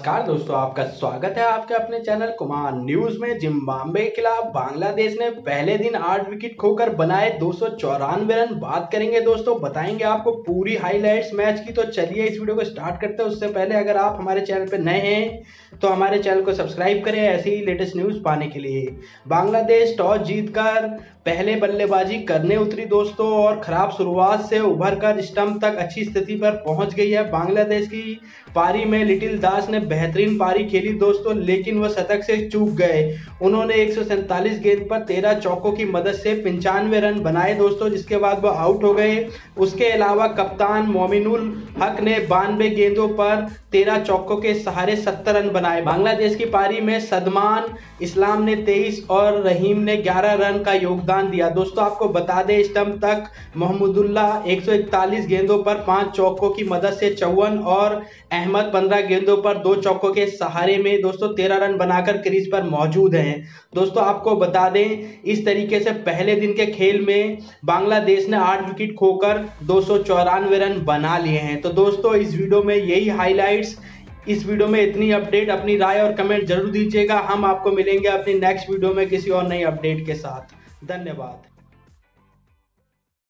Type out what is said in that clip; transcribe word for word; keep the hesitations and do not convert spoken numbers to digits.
नमस्कार दोस्तों, आपका स्वागत है आपके अपने चैनल कुमार न्यूज में। जिम्बाब्वे के खिलाफ बांग्लादेश ने पहले दिन आठ विकेट खोकर बनाए दो सौ चौरानवे रन। बात करेंगे दोस्तों, बताएंगे आपको पूरी हाइलाइट्स मैच की। तो चलिए इस वीडियो को स्टार्ट करते हैं। उससे पहले अगर आप हमारे चैनल पर नए हैं तो हमारे चैनल को सब्सक्राइब करें ऐसे ही लेटेस्ट न्यूज पाने के लिए। बांग्लादेश टॉस जीतकर पहले बल्लेबाजी करने उतरी दोस्तों, और खराब शुरुआत से उभर कर स्टंप तक अच्छी स्थिति पर पहुंच गई है। बांग्लादेश की पारी में लिटिल दास ने बेहतरीन पारी खेली दोस्तों, लेकिन वह शतक से चूक गए। उन्होंने एक सौ सैंतालीस गेंद पर तेरह चौकों की मदद से पंचानवे रन बनाए दोस्तों, जिसके बाद वह आउट हो गए। उसके अलावा कप्तान मोमिनुल हक ने बानवे गेंदों पर तेरह चौकों के सहारे सत्तर रन बनाए। बांग्लादेश की पारी में सदमान इस्लाम ने तेईस और रहीम ने ग्यारह रन का योगदान दिया दोस्तों। आपको बता दें, स्टंप तक मोहम्मदुल्लाह एक सौ इकतालीस गेंदों पर पांच चौकों की मदद से चौवन और अहमद पंद्रह गेंदों पर दो चौकों के सहारे में दोस्तों तेरह रन बनाकर क्रीज पर मौजूद हैं दोस्तों। आपको बता दें, इस तरीके से पहले दिन के खेल में बांग्लादेश ने आठ विकेट खोकर दो सौ चौरानवे रन बना लिए हैं। तो दोस्तों इस वीडियो में यही हाइलाइट्स, इस वीडियो में इतनी अपडेट। अपनी राय और कमेंट जरूर दीजिएगा। हम आपको मिलेंगे अपनी नेक्स्ट वीडियो में किसी और नई अपडेट के साथ। धन्यवाद।